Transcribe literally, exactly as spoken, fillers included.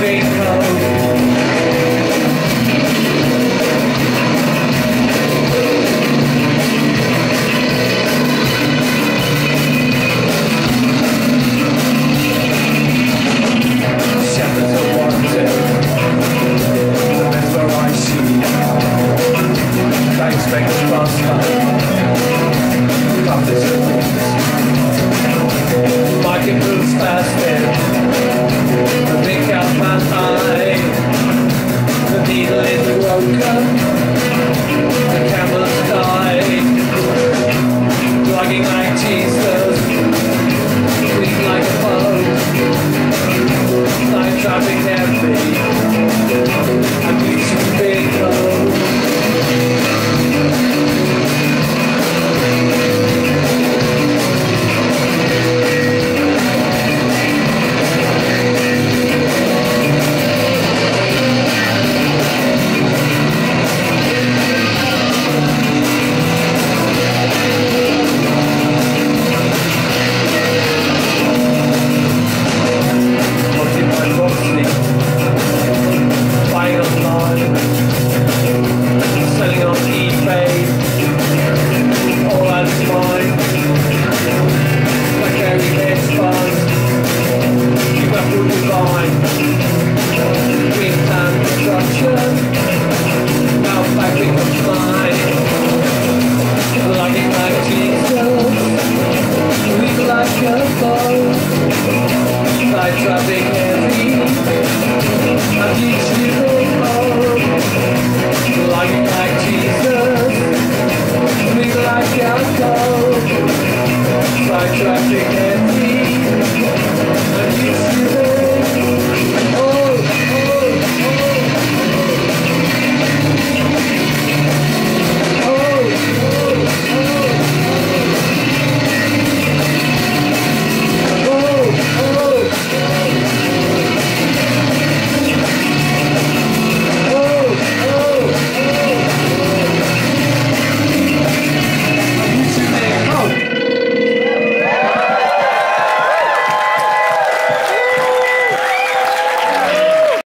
living hope. Shepherds are wanted, that's where I see. I expect a crossfire, prophets of things. Market moves fast in, the big out my eye. The needle is broken, the camels die. Blogging like Jesus, weak like a boat. Time trapping heavy.